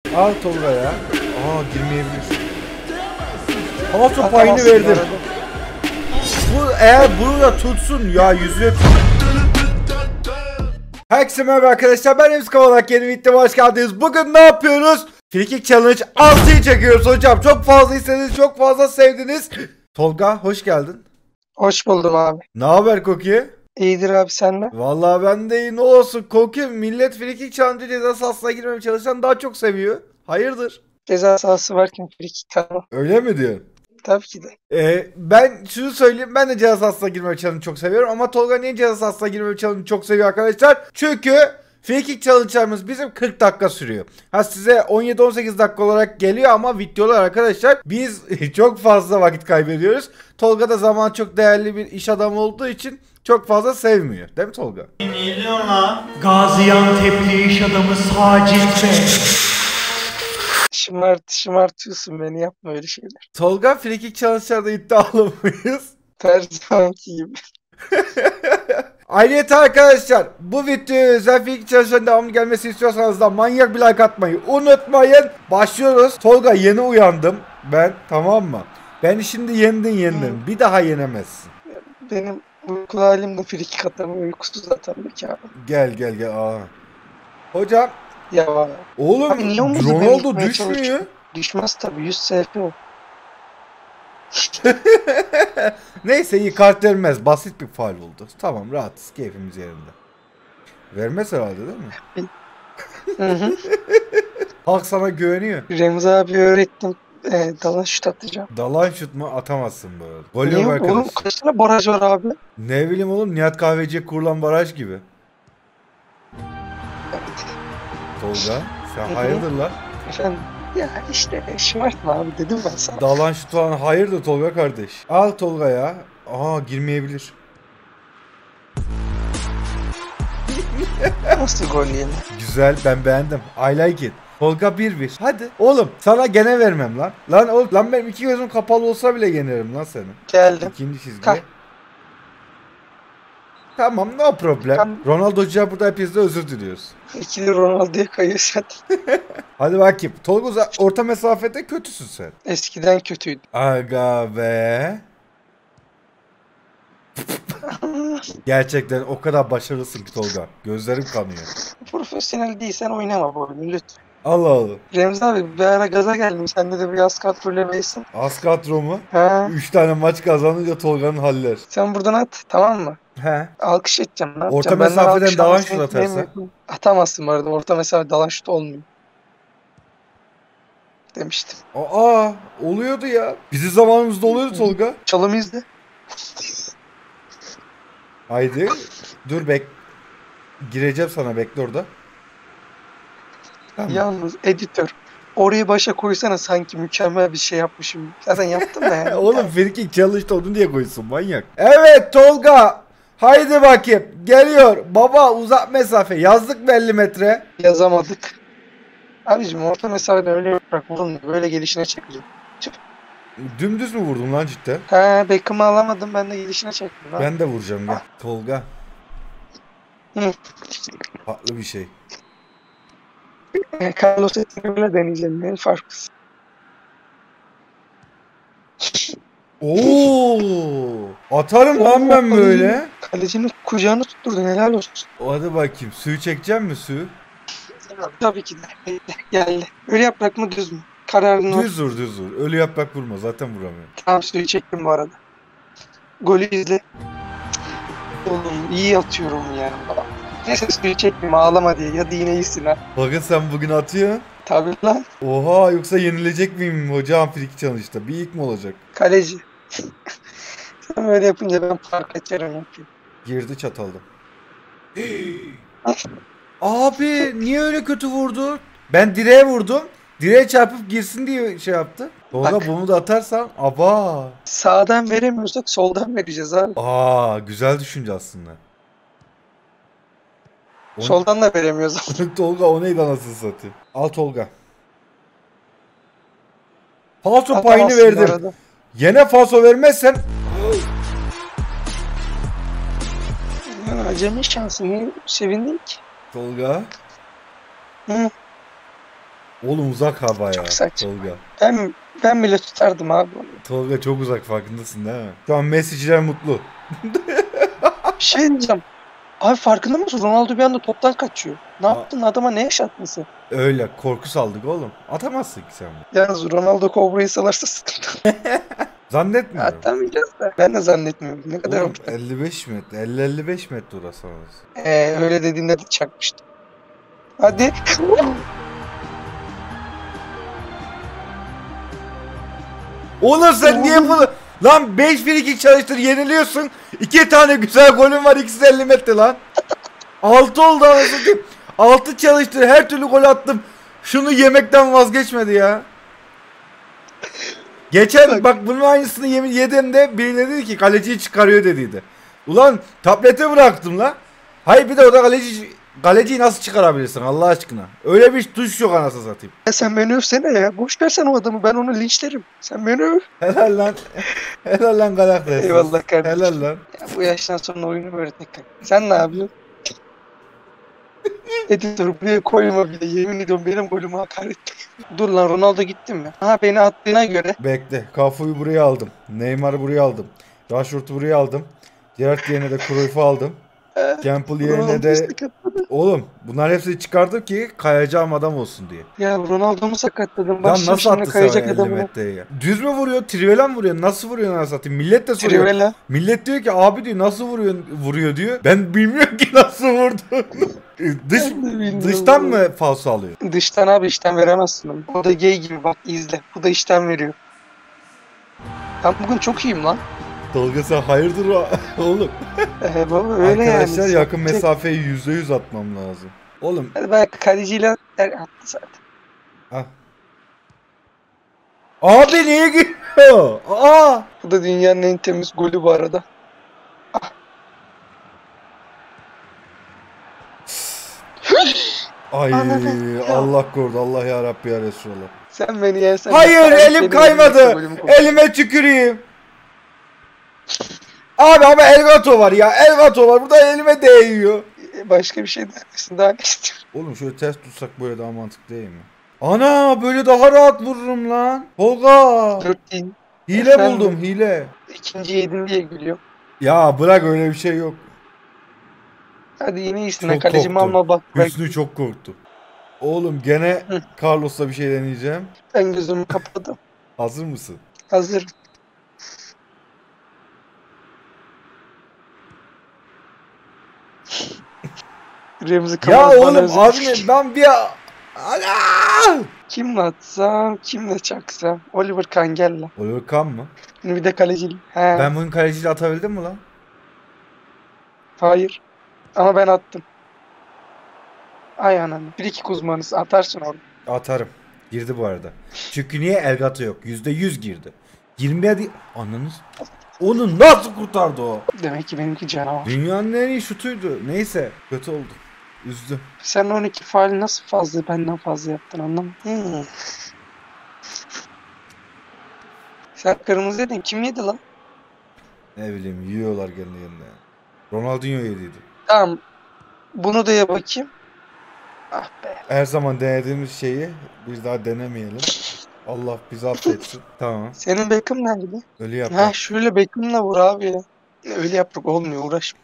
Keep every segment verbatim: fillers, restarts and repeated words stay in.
Al Tolga ya. Aa girmeyebilir. Paso payını verdim. Bu eğer bunu da tutsun ya yüzüne. Herkese merhaba arkadaşlar, ben Emz Kavalak, yeni videoya hoş geldiniz. Bugün ne yapıyoruz? Frikik Challenge altıyı çekiyoruz hocam. Çok fazla istediniz, çok fazla sevdiniz. Tolga hoş geldin. Hoş buldum abi. Ne haber Koki? İyidir abi, sen de? Vallahi ben de iyi, ne olsun Koki, millet Frikik Challenge ceza sahasına girmeye çalışan daha çok seviyor. Hayırdır? Ceza sahası varken frikik kanal. Öyle mi diyorsun? Tabii ki de. Ee, ben şunu söyleyeyim, ben de ceza sahasına girme challenge'ı çok seviyorum ama Tolga niye ceza sahasına girme challenge'ı çok seviyor arkadaşlar? Çünkü frikik challenge'larımız bizim kırk dakika sürüyor. Ha size on yedi on sekiz dakika olarak geliyor ama videolar arkadaşlar biz çok fazla vakit kaybediyoruz. Tolga da zaman çok değerli bir iş adamı olduğu için çok fazla sevmiyor. Değil mi Tolga? Gaziantep'li iş adamı Sacit Bey. Şımart, şımartıyorsun beni, yapma öyle şeyler. Tolga frikik challenge'larda iddialı mıyız? Her zamanki gibi. Ayrıca arkadaşlar bu videoya özel frikik challenge'ın devamlı gelmesi istiyorsanız da manyak bir like atmayı unutmayın. Başlıyoruz. Tolga yeni uyandım ben, tamam mı? Beni şimdi yendin yendin. Bir daha yenemezsin. Benim uykulu halimde frikik atamıyor, uykusuz atamıyor ki abi. Gel gel gel. Aa. Hocam. Ya Oğlum abi, niye omuzu beni Ronaldo yıkmaya düşmüyor. çalışıyor? Düşmez tabii, yüz S P o. Neyse iyi, kart vermez. Basit bir faul oldu. Tamam, rahatız, keyfimiz yerinde. Vermez herhalde değil mi? Hı hı. Halk sana güveniyor. Remzi abi öğrettim. E, dalan şut atacağım. Dalan şut mu atamazsın böyle. Gol Niye yok arkadaş. oğlum, kaç tane baraj var abi? Ne bileyim oğlum, Nihat Kahveci'ye kurulan baraj gibi. Tolga sen hayırdır lan? Efendim? Ya işte şımartma abi, dedim ben sana. Dalan şut falan hayırdır Tolga kardeş. Al Tolga ya. Aa girmeyebilir. Nasıl gol yedi? Güzel, ben beğendim. I like it. Tolga bir bir. Hadi. Oğlum sana gene vermem lan. Lan oğlum, lan benim iki gözüm kapalı olsa bile yenerim lan seni. Geldim. İkinci çizgi. Kalk. Tamam, no problem. Tamam. Ronaldo'cuya burada hepinizde özür diliyoruz. İkili Ronaldo'ya kayıyor zaten. Hadi bakayım. Tolga orta mesafede kötüsün sen. Eskiden kötüydü. Aga be. Gerçekten o kadar başarılısın ki Tolga. Gözlerim kanıyor. Profesyonel değilsen oynama bu oyunu lütfen. Allah Allah. Remzi abi, bir ara gaza geldim. Sende de biraz kadrolemeysin. Az kadro mu? Ha. üç tane maç kazanınca Tolga'nın haller. Sen buradan at, tamam mı? He. Alkış edeceğim. Ne Orta yapacağım? Benden mesafeden alkış dalan almasını şut atarsa? bekleyemiyorum. Atamazsın bu arada. Orta mesafe dalan şut olmuyor. Demiştim. Aa, oluyordu ya. Bizim zamanımızda oluyordu Tolga. Çalımı izle. Haydi. Dur bek. Gireceğim sana, bekle orada. Tamam. Yalnız editör, orayı başa koysana, sanki mükemmel bir şey yapmışım. Zaten yaptım da yani. Oğlum frikik challenge'da onu diye koysun manyak. Evet Tolga. Haydi bakayım. Geliyor. Baba uzak mesafe. Yazdık mı elli metre? Yazamadık. Abicim, orta mesafeden öyle yaprak vurulmuyor. Böyle gelişine çekeceğim. Dümdüz mü vurdun lan cidden? Ha, Beckham'ı alamadım, ben de gelişine çektim. Lan. Ben de vuracağım gel. Tolga. Hı. Farklı bir şey. Carlos Ettinger'le deneyeceğim. Ne farklısı? Oo! Atarım lan ben böyle. Kalecinin kucağını tutturdun, helal olsun. Hadi bakayım. Suyu çekeceğim mi suyu? Tabii ki de. Geldi. Öyle yaprak mı, düz mü? Kararını Düz vur düz vur. Ölü yaprak vurma. Zaten vuramıyorum. Tamam, suyu çektim bu arada. Golü izle. Oğlum iyi atıyorum ya. Neyse, suyu çektim, ağlama diye. Ya da yine iyisin ha. Bakın sen bugün atıyorsun. Tabii lan. Oha, yoksa yenilecek miyim hocam frikik challenge'da? Bir ilk mi olacak? Kaleci. Sen böyle yapınca ben fark açarım yapayım. Girdi çatalda. Abi niye öyle kötü vurdu? Ben direğe vurdum. Direğe çarpıp girsin diye şey yaptı. Tolga Bak. bunu da atarsan aba. Sağdan veremiyorsak soldan vereceğiz abi. Aa, güzel düşünce aslında. O... Soldan da veremiyoruz. Tolga o neydi anasını satayım. Al Tolga. Falso payını Atamazsın verdim. arada. Yine falso vermezsen Ya, acemi şansı, niye sevindin ki? Tolga. Hı. Oğlum uzak hava ya. Çok saçma. Tolga. Ben ben bile tutardım abi onu. Tolga çok uzak, farkındasın değil mi? Şu an Messi'ciler mutlu. Bir şey diyeceğim. Abi farkında mısın? Ronaldo bir anda toptan kaçıyor. Ne Aa. yaptın adama, ne yaşattın sen? Öyle korku saldık oğlum. Atamazsın ki sen bunu. Yalnız Ronaldo Kobra'yı salarsa sıkıntı. Zannetmiyorum. Atamayacağız da. Ben de zannetmiyorum. Ne kadar Oğlum orta. elli beş metre. elli elli beş metre orası orası. Ee, öyle dediğinde de çakmıştım. Hadi. Oğlum sen niye bunu... Lan beş bir iki çalıştır, yeniliyorsun. iki tane güzel golün var, ikisi de elli metre lan. altı oldu anasını diyeyim. altı çalıştır, her türlü gol attım. Şunu yemekten vazgeçmedi ya. Geçen bak bunun aynısını yemin yediğimde birileri dedi ki kaleciyi çıkarıyor dediydi. Ulan tablete bıraktım la. Hayır bir de o da kaleci, kaleciyi nasıl çıkarabilirsin Allah aşkına? Öyle bir tuş yok anasını satayım. Ya sen beni övsene ya. Boş versen o adamı. Ben onu linçlerim. Sen beni öv. Helal lan. Helal lan karakter. Eyvallah kardeşim. Helal lan. Ya bu yaştan sonra oyunu böyle tekrar. Sen ne yapıyorsun? Editör buraya koyma bile. Yemin ediyorum benim golümü hakaret. Dur lan, Ronaldo gitti mi? Ha, beni attığına göre. Bekle. Cafu'yu buraya aldım. Neymar'ı buraya aldım. Rashford'u buraya aldım. Gerrard yerine de Cruyff'u aldım. Campbell yerine Ronaldo de... sakatladı. Oğlum bunlar hepsini çıkardım ki kayacağım adam olsun diye. Ya Ronaldo'mu sakatladım. Lan Başım nasıl şimdi attı kayacak sana elli adamı. metreye ya? Düz mü vuruyor? Trivela mı vuruyor? Nasıl vuruyor anasını satayım? Millet de soruyor. Trivela. Millet diyor ki abi diyor nasıl vuruyor vuruyor diyor. Ben bilmiyorum ki nasıl vurdu. Dış Ben de bilmiyorum. dıştan mı falso alıyor? Dıştan abi, içten veremezsin onu. O da gay gibi, bak izle. Bu da içten veriyor. Ben bugün çok iyiyim lan. Tolga sen hayırdır o- oğlum. Ee, baba öyle Arkadaşlar yani. yakın Tek- mesafeyi yüzde yüz atmam lazım. Oğlum Hadi ben kaleciyle er, attı zaten. ah. Abi niye giriyor? Aa! Bu da dünyanın en temiz golü bu arada. Ay Anladım. Allah korudu. Allah ya Rabbi ya Resulallah. Sen beni yersen... Hayır Ben elim seni kaymadı. yerim, golümü koy. Elime tüküreyim. Abi ama Elgato var ya. Elgato var. Burada elime değiyor. Başka bir şey dersin, daha ne istiyorsun? Oğlum şöyle ters tutsak böyle daha mantıklı değil mi? Ana böyle daha rahat vururum lan. Tolga. Dört değil. Hile Efendim? buldum hile. İkinci yedin diye gülüyor. Ya bırak öyle bir şey yok. Hadi yine iyisin. Çok Kalecimi korktum. alma bak. Ben, Hüsnü çok korktu. Oğlum gene Hı. Carlos'la bir şey deneyeceğim. ben gözümü kapadım. Hazır mısın? Hazır. Remzi Ya Kamal bana oğlum özel- azmi ben bir... Ana! Kimle atsam, kimle çaksam. Oliver Kahn gel lan. Oliver Kahn mı? Bir de kaleciyle. He, Ben bugün kaleciyle atabildim mi lan? hayır. Ama ben attım. Ay ananı. Bir iki uzmanız atarsın orada. Atarım. Girdi bu arada. Çünkü niye Elgato yok? yüzde yüz girdi. yirmiye değil. Ananız. Onu nasıl kurtardı o? Demek ki benimki canavar. Dünyanın en iyi şutuydu. Neyse. Kötü oldu. Üzdü. Sen on iki faali nasıl fazla benden fazla yaptın, anlamadım. Hmm. Sen kırmızı yedin. Kim yedi lan? Ne bileyim yiyorlar kendi kendine. Ronaldinho yediydi. Tamam. Bunu da ye bakayım. Ah be. Her zaman denediğimiz şeyi bir daha denemeyelim. Allah bizi affetsin. Tamam. Senin Beckham nerede? Öyle yap. Ha şöyle Beckham'la vur abi ya. Öyle yaprak olmuyor, uğraşma.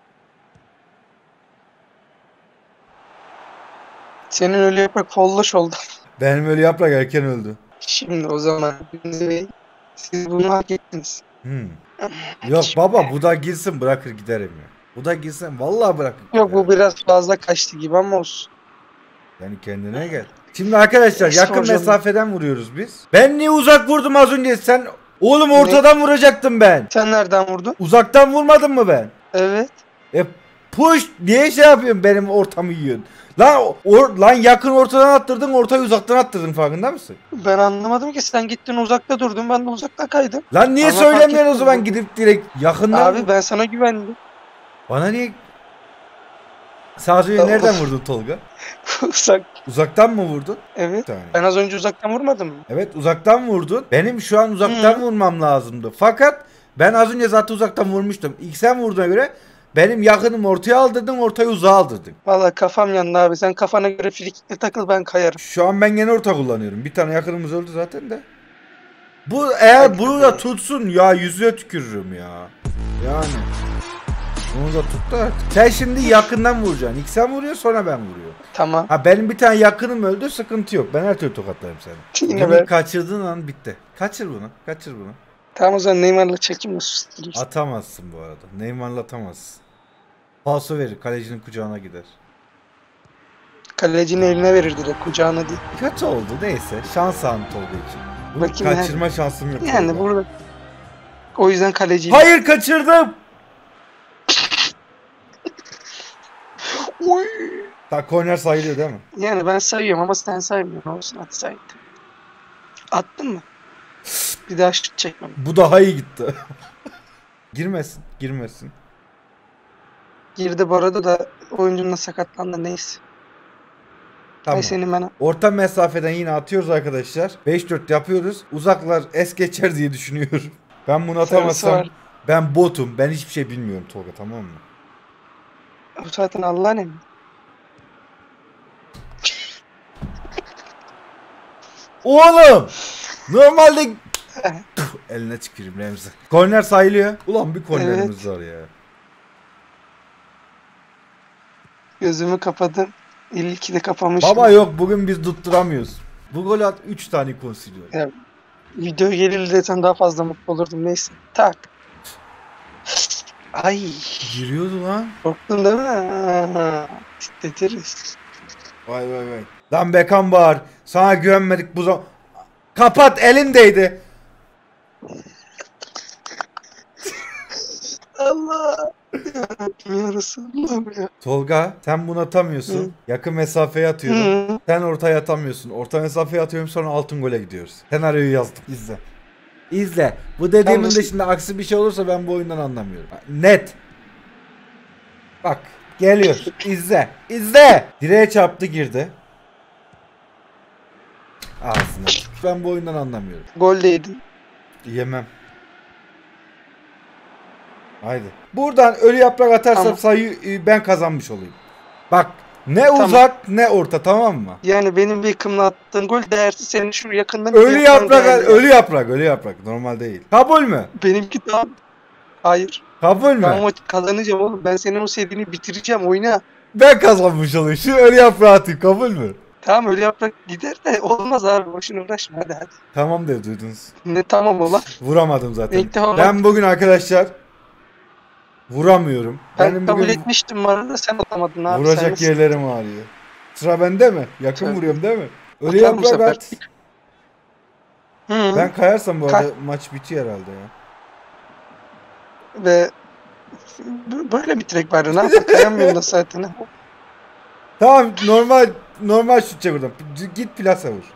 Senin öyle yaprak follaş oldu. Benim öyle yaprak erken öldü. Şimdi o zaman Remzi Bey, siz bunu hak ettiniz. Hmm. Yok baba bu da girsin bırakır giderim ya. Bu da girsin vallahi bırakır. Yok giderim. bu biraz fazla kaçtı gibi ama olsun. Yani kendine gel. Şimdi arkadaşlar Eski yakın hocam. mesafeden vuruyoruz biz. Ben niye uzak vurdum az önce? Sen oğlum ortadan vuracaktım ben. Sen nereden vurdun? Uzaktan vurmadım mı ben? Evet. E push diye şey yapıyorsun benim ortamı yiyorsun. Lan or, lan yakın ortadan attırdın, ortayı uzaktan attırdın farkında mısın? Ben anlamadım ki, sen gittin uzakta durdun, ben de uzakta kaydım. Lan niye Ama fark söylemiyorsun o ettim zaman bu. gidip direkt yakından? Abi ben sana güvendim. Bana niye? Sadece Tamam. nereden vurdun Tolga? Uzak. Uzaktan mı vurdun? Evet. Bir saniye. Ben az önce uzaktan vurmadım mı? Evet uzaktan vurdun. Benim şu an uzaktan Hı. vurmam lazımdı. Fakat ben az önce zaten uzaktan vurmuştum. İlk sen vurduğuna göre Benim yakınım ortaya aldırdın, ortayı uzağa aldırdın. Valla kafam yandı abi. Sen kafana göre frikikle takıl, ben kayarım. Şu an ben gene orta kullanıyorum. Bir tane yakınımız öldü zaten de. Bu eğer bunu da tutsun ya, yüzüne tükürürüm ya. Yani. Bunu da tut da artık. Sen şimdi yakından vuracaksın. İlk sen vuruyor, sonra ben vuruyorum. Tamam. Ha benim bir tane yakınım öldü, sıkıntı yok. Ben her türlü tokatlarım seni. Yine Bunu be. kaçırdığın an bitti. Kaçır bunu. Kaçır bunu. Tamam o zaman Neymar'la çekeyim mi susturursun? Atamazsın bu arada. Neymar'la atamazsın. Falso verir. Kalecinin kucağına gider. Kalecinin eline verir direkt, kucağına değil. Kötü oldu neyse. Şans anı Tolga için. Bunu Bakayım kaçırma şansım yok. Yani Tolga. burada. O yüzden kaleci. Hayır, kaçırdım. Oy. Ta korner sayılıyor değil mi? Yani ben sayıyorum ama sen saymıyorsun. Olsun, hadi say. Attın mı? Bir daha şut çekmem. Bu daha iyi gitti. Girmesin. Girmesin. Girdi bu arada da oyuncunun da sakatlandı, neyse. Tamam. Ay senin ben. Orta mesafeden yine atıyoruz arkadaşlar. beş dört yapıyoruz. Uzaklar es geçer diye düşünüyorum. Ben bunu Sarısı atamazsam var. ben botum. Ben hiçbir şey bilmiyorum Tolga, tamam mı? Bu zaten Allah'ın emri. Oğlum! Normalde Puh, eline tüküreyim Remzi. Korner sayılıyor. Ulan bir kornerimiz var ya. Gözümü kapadım. İlki de kapamışım. Baba yok, bugün biz tutturamıyoruz. Bu gol at üç tane konsiliyor. Ya, video gelirdi desen daha fazla mutlu olurdum, neyse. Tak. Ay. Giriyordu lan. Korktun değil mi? Aha, titretiriz. Vay vay vay. Lan Beckham bağır. Sana güvenmedik bu zaman. Kapat, elindeydi. Allah. Ya Resulallah'ım ya. Tolga sen bunu atamıyorsun. Hı. Yakın mesafeye atıyorum. Hı. Sen ortaya atamıyorsun. Orta mesafeye atıyorum, sonra altın gole gidiyoruz. Senaryoyu yazdım. İzle. İzle. Bu dediğimin Tamam. dışında aksi bir şey olursa ben bu oyundan anlamıyorum. Net. Bak. Geliyor. İzle. İzle. Direğe çarptı, girdi. Ağzına. Ben bu oyundan anlamıyorum. Gol değdi. Yemem. Haydi. Buradan ölü yaprak atarsam Tamam. sayı e, ben kazanmış olayım. Bak. Ne Tamam. uzak ne orta, tamam mı? Yani benim Beckham'la attığın gol değersiz, senin şu yakından Ölü yakından yaprak, değerli. ölü yaprak, ölü yaprak. Normal değil. Kabul mü? Benimki tam. Hayır. Kabul mü? Ben o maçı kazanacağım oğlum. Ben senin o sevdiğini bitireceğim, oyna. Ben kazanmış olayım. Şu ölü yaprağı atayım. Kabul mü? Tamam, öyle yaprak gider de olmaz abi. Boşuna uğraşma, hadi hadi. Tamam de, duydunuz. Ne tamam olan. Vuramadım zaten. İlk defa Ben bugün arkadaşlar vuramıyorum. Ben Benim kabul bugün etmiştim bu arada, sen atamadın abi. vuracak sen yerlerim ağrıyor. Sıra bende mi? Yakın Tabii. vuruyorum değil mi? Ölü Atalım bu yaprak sefer. at. Hı. Ben kayarsam bu Kay- arada maç bitiyor herhalde ya. Ve b- böyle bitirek bari, ne yapalım, kayamıyorum da zaten. Tamam, normal normal şut çek buradan. Git plasa vur.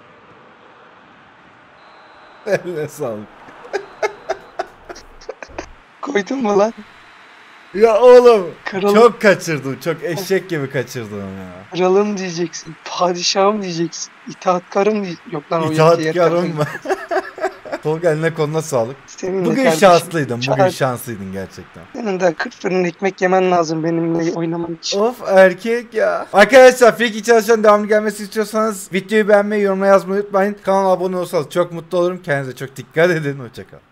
Eline sağlık. Koydun mu lan? Ya oğlum Kralım, çok kaçırdım. Çok eşek gibi kaçırdım ya. kralım diyeceksin. Padişahım diyeceksin. İtaatkarım diye. Yok lan, o İtaatkarım mı? Tolga eline koluna sağlık. Senin de Bugün kardeşim. şanslıydın. Bugün Çağır. şanslıydın gerçekten. Senin de kırk fırın ekmek yemen lazım benimle oynaman için. Of erkek ya. Arkadaşlar Friki çalışan devamlı gelmesi istiyorsanız videoyu beğenmeyi, yorumlara yazmayı unutmayın. Kanala abone olsanız çok mutlu olurum. Kendinize çok dikkat edin. Hoşçakalın.